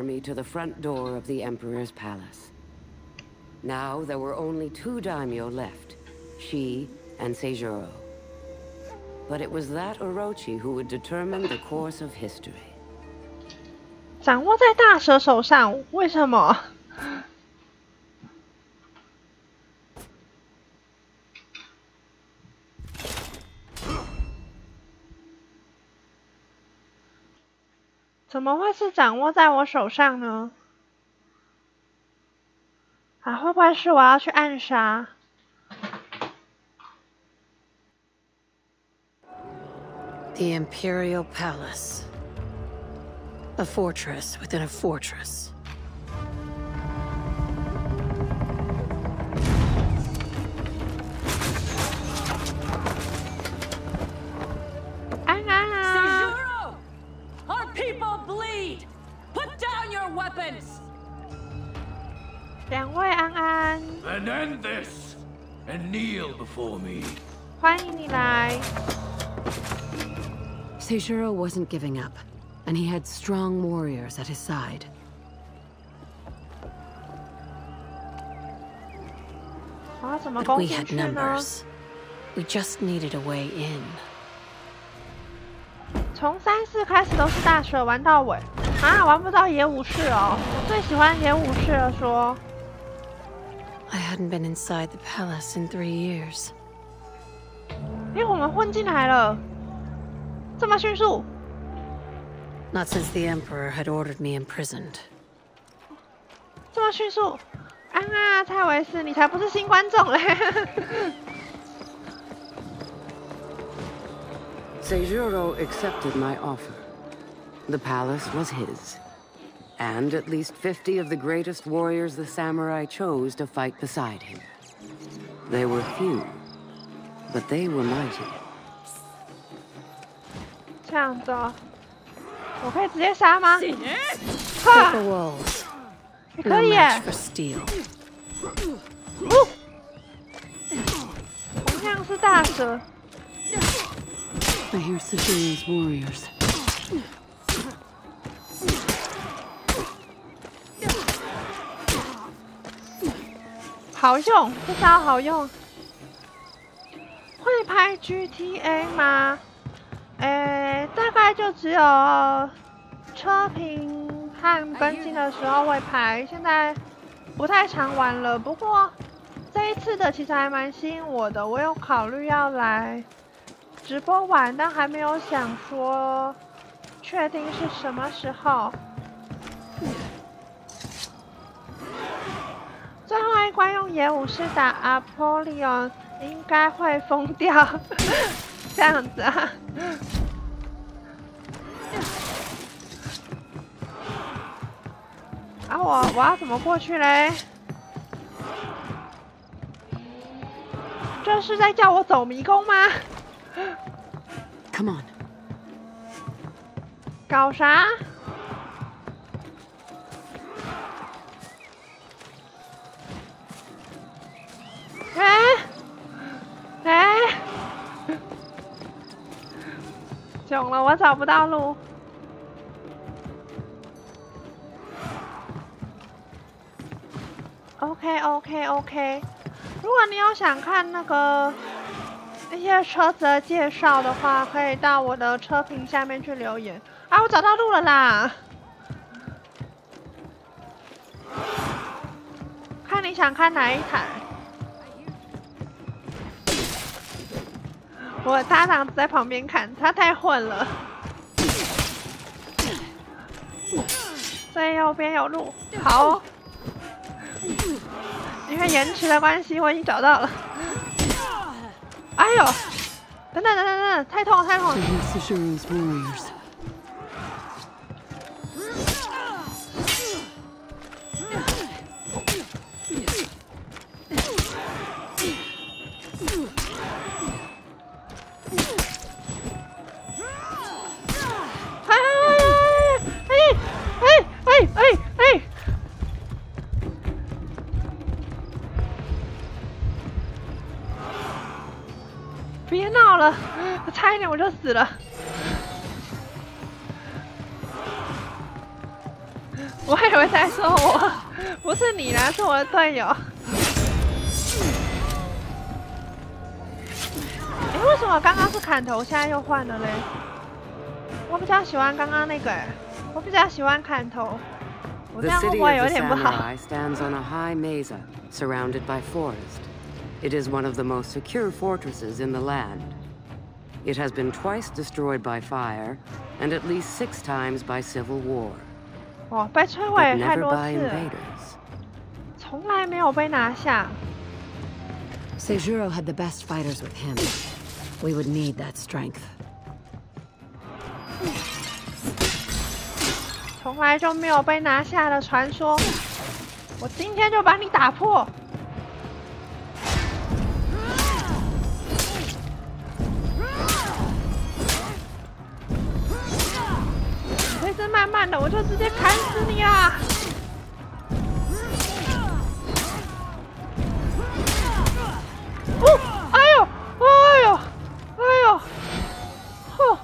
army to the front door of the Emperor's palace. Now there were only 2 daimyo left, she and Seijuro. But it was that Orochi who would determine the course of history. 掌握在大蛇手上，为什么？怎么会是掌握在我手上呢？啊，会不会是我要去暗杀？ The Imperial Palace. A fortress within a fortress. 安安啊 Seijuro! Our people bleed! Put down your weapons! 两位安安， Then end this and kneel before me. 欢迎你来。 Seijuro wasn't giving up, and he had strong warriors at his side. 我要怎么 But 攻 we 进 had 去呢？ numbers. We just needed a way in. 从3、4开始都是大蛇，玩到尾啊，玩不到野武士哦。我最喜欢野武士了，说。 I hadn't been inside the palace in 3 years. 因为我们混进来了，这么迅速。 Not since the Emperor had ordered me imprisoned. 这么迅速，安啊，蔡维斯，你才不是新观众嘞！ Seijuro accepted my offer. The palace was his. And at least 50 of the greatest warriors the samurai chose to fight beside him. They were few, but they were mighty. 这样子哦，我可以直接杀吗？ Break the walls. 你 No 可以耶 match！for steel. 哦，同样是大蛇。 I hear Seijoro's warriors. 好用，这招好用。会拍 GTA 吗？大概就只有车评和更新的时候会拍，现在不太常玩了。不过这一次的其实还蛮吸引我的，我有考虑要来直播玩，但还没有想说确定是什么时候。 最后一关用野武士打阿波利昂，应该会疯掉。这样子啊。啊，我要怎么过去嘞？这是在叫我走迷宫吗？ Come on. 搞啥？ 囧了，我找不到路。OK。如果你有想看那些车子的介绍的话，可以到我的车评下面去留言。啊，我找到路了啦！看你想看哪一台。 我搭档在旁边看，他太混了。最右边有路，好哦。因为延迟的关系，我已经找到了。哎呦，等等，太痛了。 I hear Seijoro's warriors. 别闹了，差一点我就死了。 我还以为在说我，不是你啦，是我的队友。为什么刚刚是砍头，现在又换了嘞？我比较喜欢刚刚那个，我比较喜欢砍头。我这 The 样会 city 不会 of 有 the 点不好？ samurai stands on a high mesa, surrounded by forest. It is one of the most secure fortresses in the land. It has been twice destroyed by fire, and at least 6 times by civil war. 哦，被摧 But 毁太 never 多 by 次了， invaders. 从来没有被拿下。 Seijuro had the best fighters with him. We would need that strength. 从来就没有被拿下的传说，我今天就把你打破。这次慢慢的，我就直接砍死你啦！哦，哎呦，哎呦，哎呦，吼！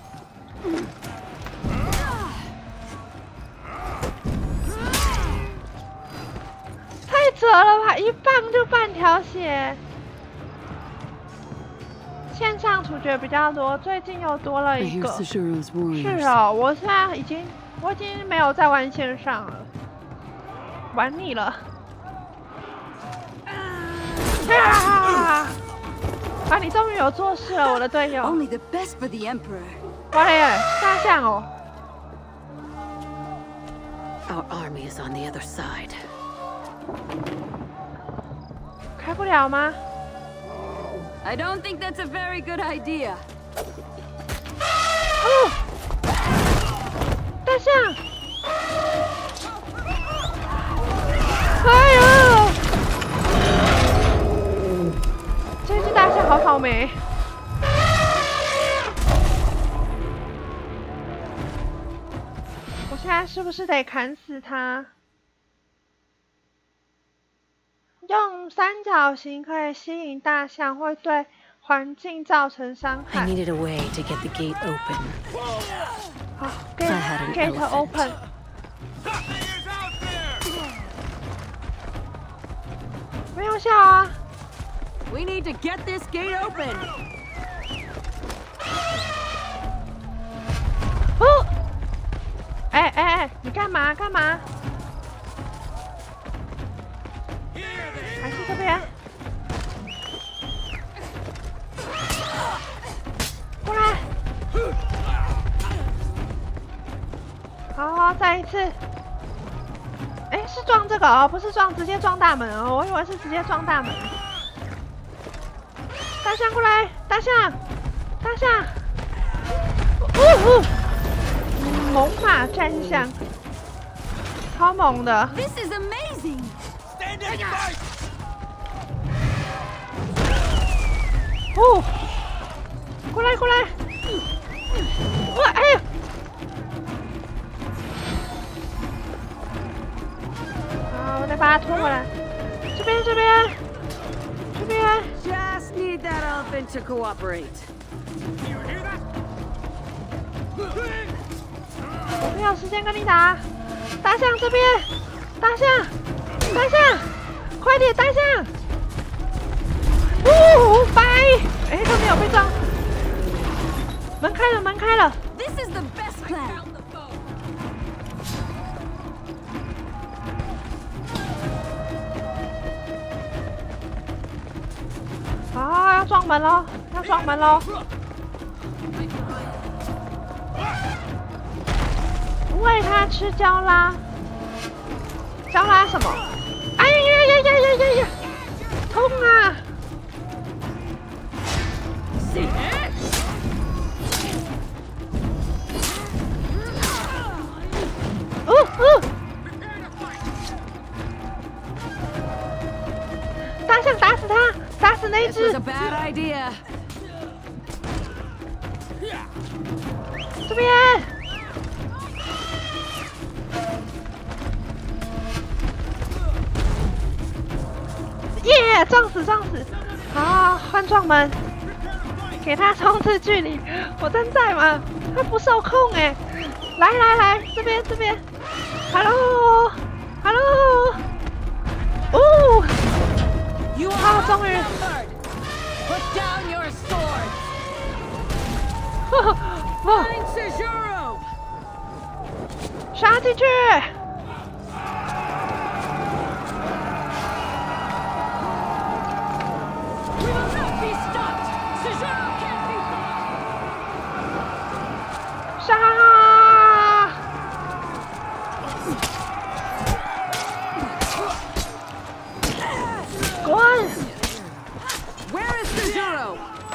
太扯了吧！一棒就半条血。线上处决比较多，最近又多了 I 一 hear 个。 Seijuro's warriors. 是哦，我现在已经没有在玩线上了，玩腻了。啊！你终于有做事了，我的队友。 Only the best for the Emperor. 哇嘞，大象哦！ Our army is on the other side. 开不了吗？ I don't think that's a very good idea. 哦，大象！哎呦！这只大象好倒霉。我现在是不是得砍死它？用三角形可以吸引大象，会对环境造成伤 I 害。 needed a way to get the gate open. 好 I had an ，gate elephant. open。不用笑啊！ We need to get this gate open. 哦，哎，你干嘛？还是这边？过来！好，再一次。哎，是撞这个哦，不是直接撞大门哦，我以为是直接撞大门。大象过来，大象！猛犸战象，超猛的！ This is amazing. Stand and fight! 哦，过来！哇，哎呀！好，我再把它拖回来。这边。 Just need that elephant to cooperate. 我没有时间跟你打。大象这边，大象，快点，大象！白，哎，都没有被撞。门开了。 This is the best plan. 啊，要撞门喽！喂它吃焦拉，焦拉什么？哎呀！痛啊！大象打死他！打死那 This 只 was a bad idea. 这边，耶！撞死！好，换撞门，给他冲刺距离。我真在吗？他不受控哎！来，这边。 ，Hello，Hello，哦， You 啊， are 终于， outnumbered. Put down your swords. 哦， Find Sejuro. 杀进去！ We will not be stopped. Sejuro can't be blocked. 杀！ 滚！ Where is Sejuro?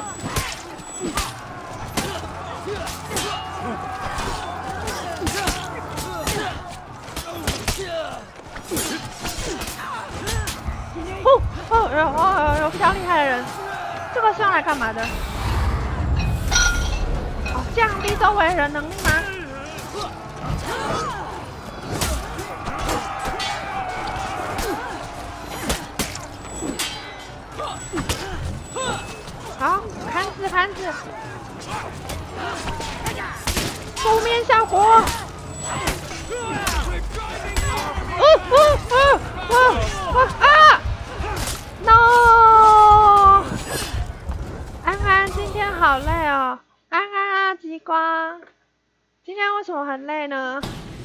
有比较厉害的人，这个是用来干嘛的？哦，降低周围人能力吗？好，砍死！负面效果。啊 ！No！ 安安今天好累哦，安安啊，极光，今天为什么很累呢？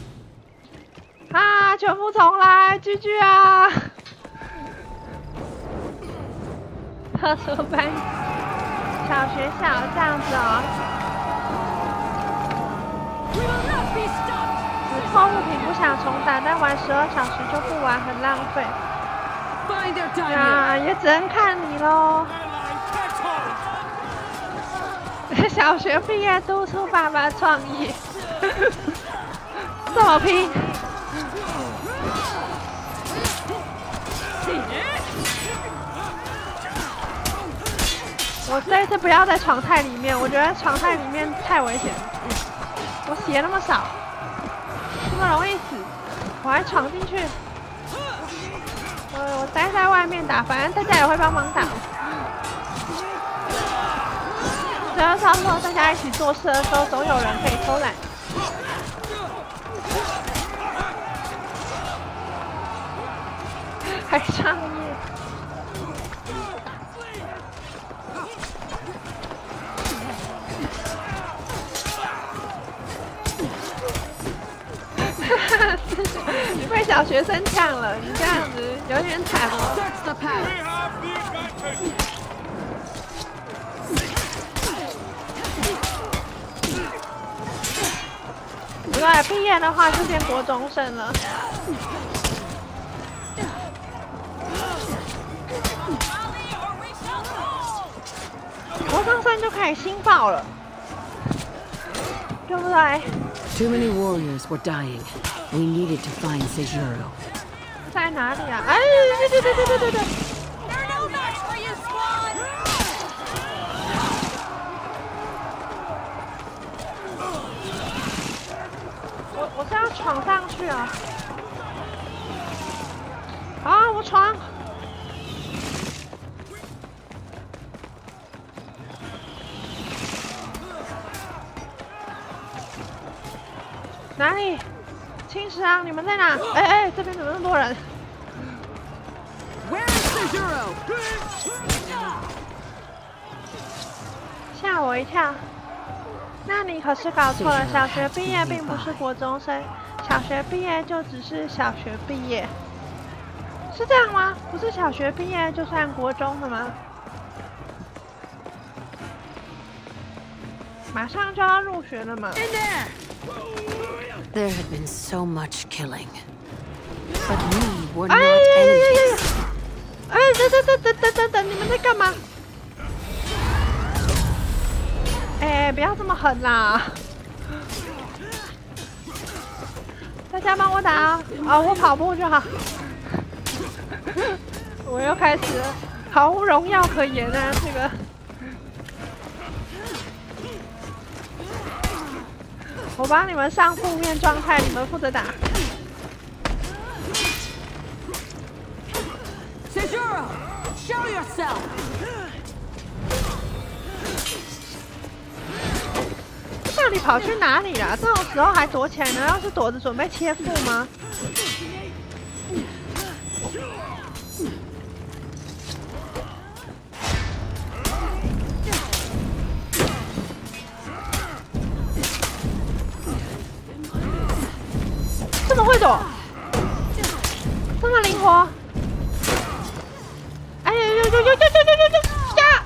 啊，全部重来，居居啊！特殊班，小学校这样子哦。 We will not be stopped. 只偷物品不想重打，但玩12小时就不玩，很浪费。 Find their time. 啊，也只能看你喽。小学毕业督促爸爸创业，这么拼。我这一次不要再闯太里面，我觉得闯太里面太危险。我血那么少，这么容易死，我还闯进去。我待在外面打，反正大家也会帮忙打。只要差不多大家一起做事的时候，总有人可以偷懒。还创业。你被小学生呛了，你这样子有点惨哦。 Search the palace. 如果毕业的话，就变国中生了。国中生就开始新爆了，对不对？ Too many warriors were dying. We needed to find Sejuro. 在哪里啊？哎，对。 They're no match for you, squad. 我是要闯上去啊！好，我闯。哪里？青石啊，你们在哪？哎，这边怎么那么多人？ Where is Sejuro? 吓我一跳。那你可是搞错了，小学毕业并不是国中生，小学毕业就只是小学毕业，是这样吗？不是小学毕业就算国中的吗？马上就要入学了嘛。 In there. There had been so much killing. But we were 哎 not 呀 enemies. 哎，等，你们在干嘛？哎，不要这么狠啦！大家帮我打啊！啊，我跑步就好。我又开始了，毫无荣耀可言啊！这个，我帮你们上负面状态，你们负责打。 Sejuro, show yourself. 干到底跑去哪里了？这种时候还躲起来呢？要是躲着准备切腹吗？这么会躲，这么灵活！哎呦呦呦呦呦呦呦呦呀！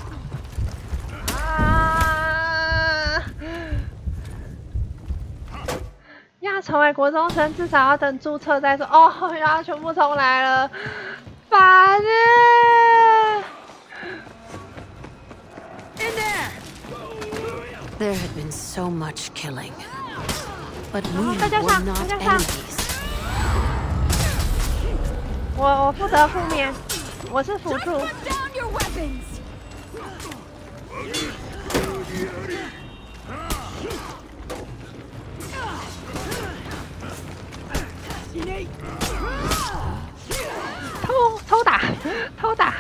要成为国中生，至少要等注册再说。哦，要全部重来了，烦耶！ There had been so much killing, but we 大家 were 上， not 大家上。 enemies. 我负责负面，我是辅助。 Put down your weapons. 偷打，偷打。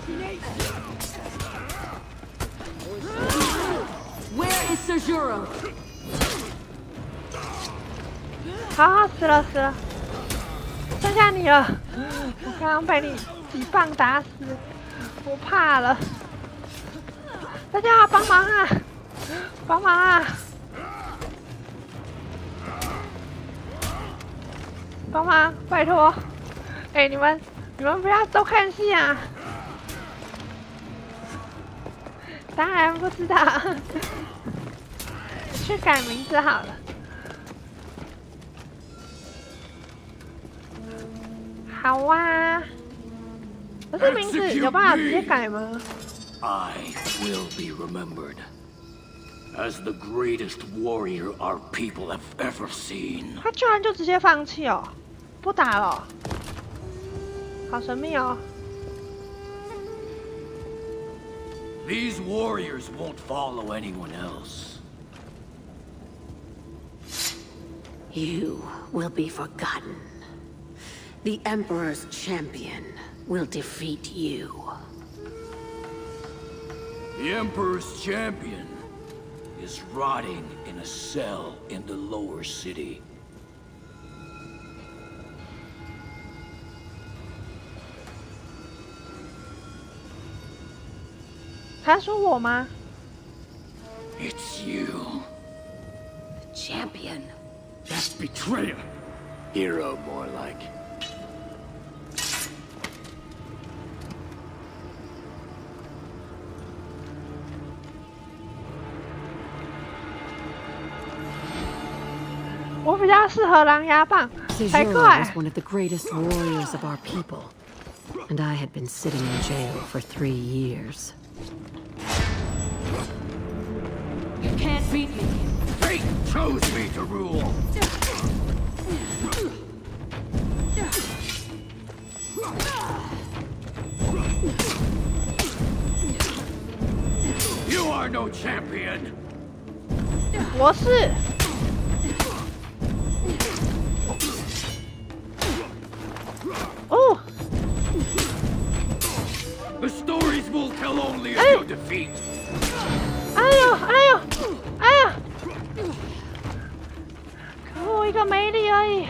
Where is Sejuro? 好，死了死了，剩下你了。我刚刚被你几棒打死，我怕了。大家要帮忙啊！帮忙啊！帮忙，拜托！哎，你们不要都看戏啊！当然不知道，去改名字好了。好啊，可是名字有办法直接改吗？ I will be remembered as the greatest warrior our people have ever seen. 他居然就直接放弃哦，不打了哦，好神秘哦。 These warriors won't follow anyone else. You will be forgotten. The Emperor's champion will defeat you. The Emperor's champion is rotting in a cell in the lower city. 他说我吗？ It's you. Champion. That's betrayer. Hero, more like. 我比较适合狼牙棒，才 Sejuro 怪 was。one of the greatest warriors of our people, and I had been sitting in jail for 3 years. You can't beat me. Fate chose me to rule. You are no champion. 我是。 哦， The stories will tell only of your defeat. 哎呦，哎呦，哎呀！可恶，一个没力而已。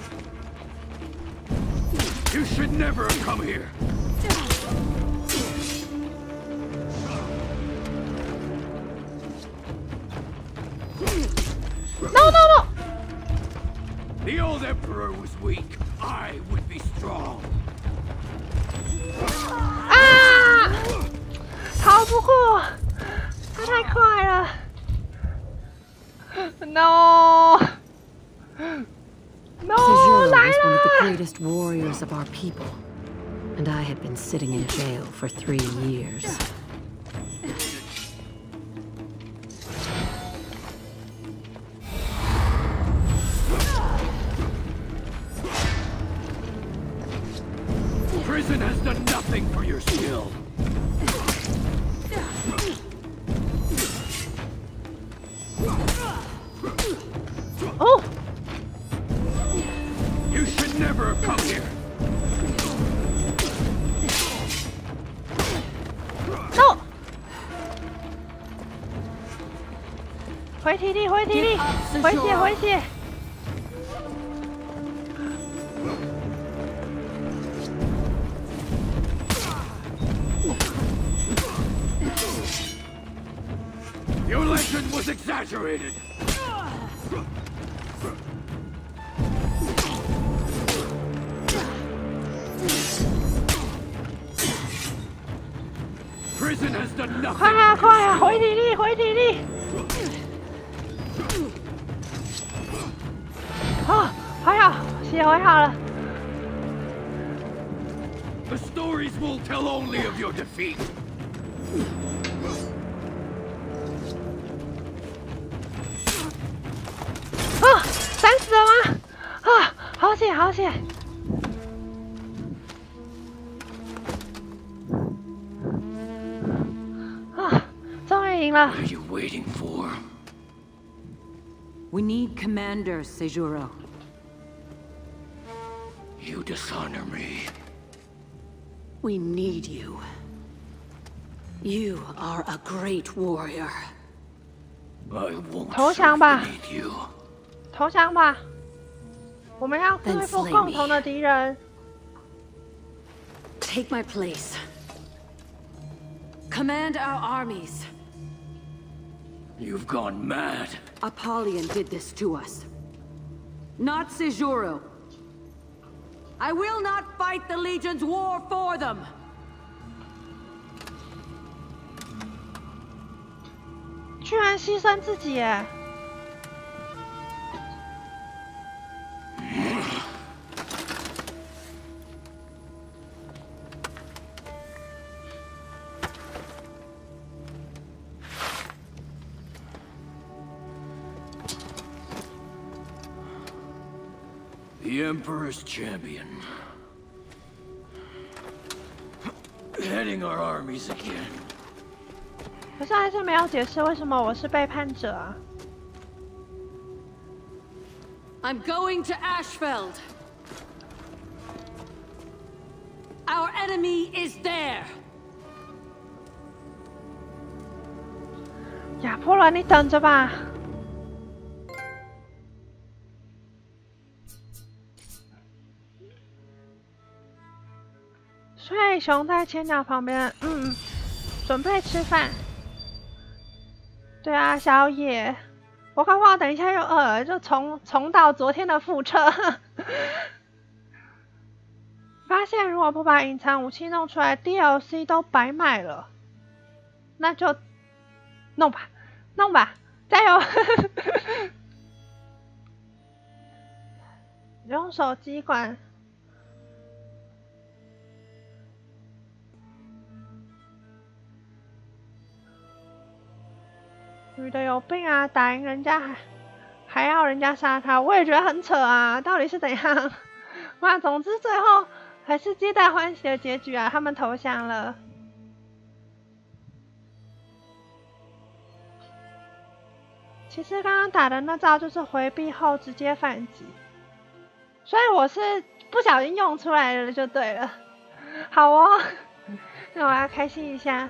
You should never have come here. No no no！ The old Emperor was weak. I would be strong. 啊！逃不过，他太快了。No！ No！ Sejuro 来 was one of the 了！ greatest warriors of our people, and I had been sitting in jail for 3 years. Prison has done nothing for your skill. Oh! You should never have come here. No！ 回回体力，回体力，回血，回血。 Your legend was exaggerated. Prison has done nothing. 快啊，快啊，回体力，回体力。啊，还好，血回好了。 The stories will tell only of your defeat. 啊，闪死了吗？啊，好险，好险！啊，终于赢了。 What are you waiting for? We need Commander Sejuro. You dishonor me. We need you. You are a great warrior. I won't 投降 serve 吧， beneath you. 投降吧！我们要对付共同的敌人。 Take my place. Command our armies. You've gone mad. Apollyon did this to us. Not Sejuro. I will not fight the Legion's war for them. 居然牺牲自己耶！ The Emperor's champion. Heading our armies again. 可是还是没有解释为什么我是背叛者啊！ I'm going to Ashfeld. Our enemy is there. 亚波罗，你等着吧。睡熊在千鸟旁边，准备吃饭。对啊，宵夜。我搞不好等一下又饿了，就重蹈昨天的覆辙。发现如果不把隐藏武器弄出来 ，DLC 都白买了。那就弄吧，弄吧，加油！用手机管。女的有病啊！打赢人家还要人家杀他，我也觉得很扯啊！到底是怎样？哇，总之最后还是皆大欢喜的结局啊！他们投降了。其实刚刚打的那招就是回避后直接反击，所以我是不小心用出来了就对了。好哦，那我要开心一下。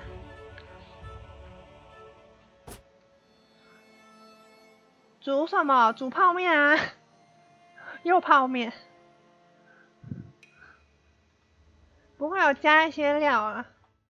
煮什么？煮泡面啊！又泡面，不会有加一些料啊？